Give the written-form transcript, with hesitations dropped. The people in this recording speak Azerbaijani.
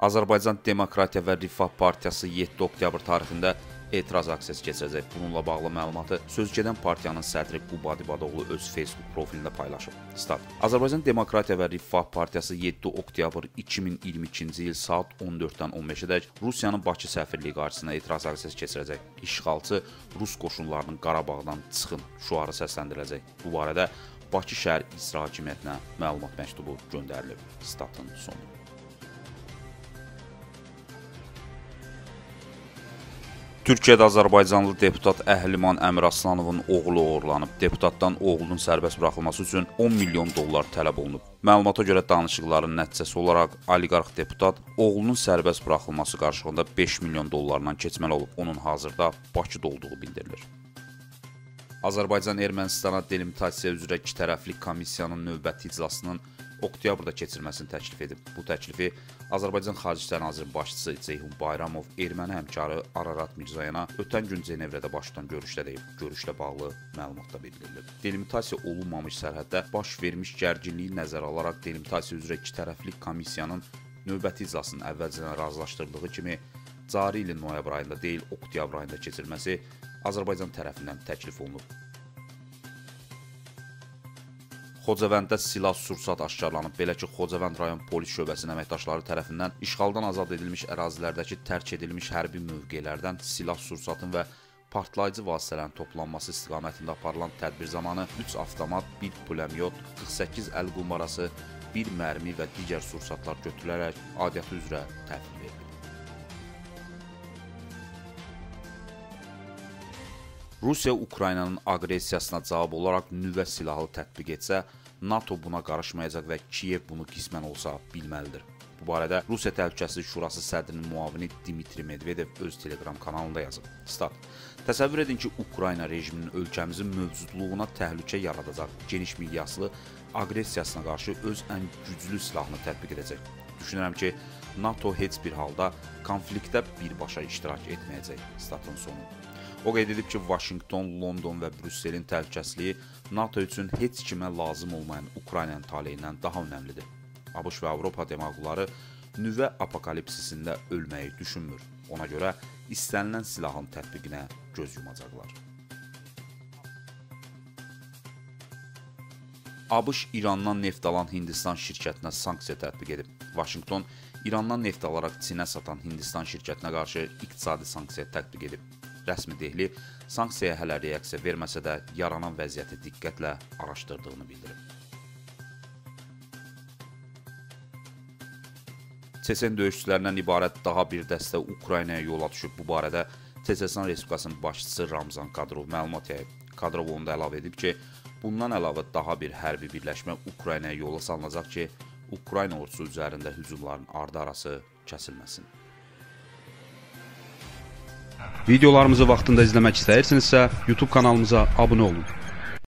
Azərbaycan Demokratiya və Rifah Partiyası 7 oktyabr tarixində etiraz aksiyası keçirəcək. Bununla bağlı məlumatı sözügedən partiyanın sədri Quba Dibadoğlu öz Facebook profilində paylaşıb. Stat. Azərbaycan Demokratiya və Rifah Partiyası 7 oktyabr 2022-ci il saat 14-dən 15-ədək Rusiyanın Bakı səfirliyi qarşısında etiraz aksiyası keçirəcək. İşğalçı Rus qoşunlarının Qarabağdan çıxın şüarı səsləndiriləcək. Bu barədə Bakı şəhər icra hakimiyyətinə məlumat məktubu göndərilib. Statın sonu. Türkiyədə Azərbaycanlı deputat Əhliman Əmiraslanovun oğlu oğurlanıb. Deputatdan oğlunun sərbəst buraxılması üçün 10 milyon dollar tələb olunub. Məlumata görə danışıqların nəticəsi olaraq oliqarx deputat oğlunun sərbəst buraxılması qarşılığında 5 milyon dollardan keçməli olub. Onun hazırda Bakıda olduğu bildirilir. Azərbaycan Ermənistana delimitasiya üzrə ikitərəfli komissiyanın növbəti iclasının oktyabrda keçirməsini təklif edib. Bu təklifi Azərbaycan Xarici İşlər Nazirinin başçısı Ceyhun Bayramov erməni həmkarı Ararat Mirzayana ötən gün Cenevrədə baş tutan görüşdə deyib. Görüşlə bağlı məlumatda bildirilib. Delimitasiya olunmamış sərhəddə baş vermiş gərginliyi nəzərə alaraq delimitasiya üzrə ikitərəfli komissiyanın növbəti iclasının əvvəlcədən razılaşdırıldığı kimi cari ilin noyabr ayında deyil, oktyabr ayında keçirilməsi Azərbaycan tərəfindən təklif olunub. Xocavənddə silah-sursat aşkarlanıb. Belə ki, Xocavənd rayon polis şöbəsinin əməkdaşları tərəfindən işğaldan azad edilmiş ərazilərdəki tərk edilmiş hərbi mövqelərdən silah-sursatın və partlayıcı vasitələrin toplanması istiqamətində aparılan tədbir zamanı 3 avtomat, 1 pulemyot, 48 əl qumbarası, 1 mərmi və digər sursatlar götürülərək aidiyyatı üzrə təhvil verilib. Rusiya Ukraynanın aqressiyasına cavab olaraq nüvə silahı tətbiq etsə, NATO buna qarışmayacaq və Kiyev bunu qismən olsa bilməlidir. Bu barədə Rusiya Təhlükəsizlik Şurası sədrinin müavini Dmitri Medvedev öz Telegram kanalında yazıb. Stat. Təsəvvür edin ki, Ukrayna rejiminin ölkəmizin mövcudluğuna təhlükə yaradacaq geniş miqyaslı aqressiyasına qarşı öz ən güclü silahını tətbiq edəcək. Düşünürəm ki, NATO heç bir halda konfliktdə birbaşa iştirak etməyəcək. Statın sonu. O qeyd edib ki, Vaşinqton, London və Brüsselin təhlükəsizliyi NATO üçün heç kimə lazım olmayan Ukraynanın taleyindən daha önəmlidir. ABŞ və Avropa demaqları nüvə apokalipsisində ölməyi düşünmür. Ona görə istənilən silahın tətbiqinə göz yumacaqlar. ABŞ İrandan neft alan Hindistan şirkətinə sanksiya tətbiq edib. Vaşinqton İrandan neft alaraq Çinə satan Hindistan şirkətinə qarşı iqtisadi sanksiya tətbiq edib. Rəsmi Dehli sanksiyaya hələ reaksiya verməsə də yaranan vəziyyəti diqqətlə araşdırdığını bildirib. Çeçen döyüşçülərindən ibarət daha bir dəstə Ukraynaya yola düşüb. Bu barədə Çeçestan Respublikasının başçısı Ramzan Kadyrov məlumat yayıb. Kadyrov onda əlavə edib ki, bundan əlavə daha bir hərbi birləşmə Ukraynaya yola salınacaq ki, Ukrayna ordusu üzərində hücumların ardı-arası kəsilməsin. Videolarımızı vaxtında izləmək istəyirsinizsə, YouTube kanalımıza abunə olun.